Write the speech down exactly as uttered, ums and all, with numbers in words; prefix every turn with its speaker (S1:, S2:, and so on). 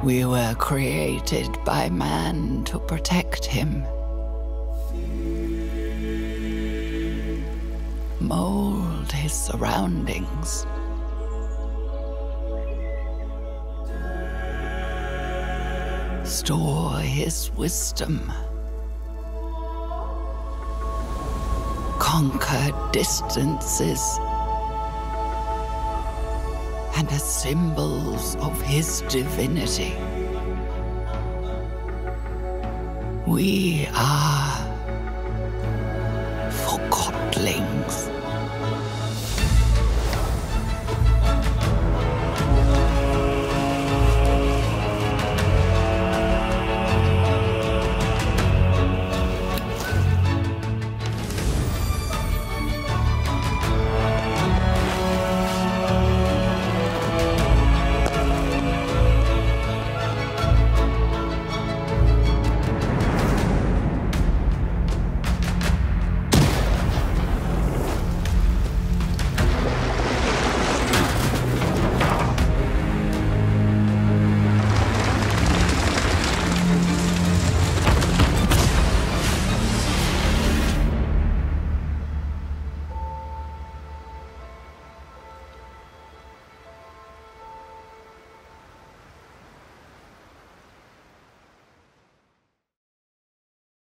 S1: We were created by man to protect him. Mold his surroundings. Store his wisdom. Conquer distances. And as symbols of his divinity. We are Forgotlings.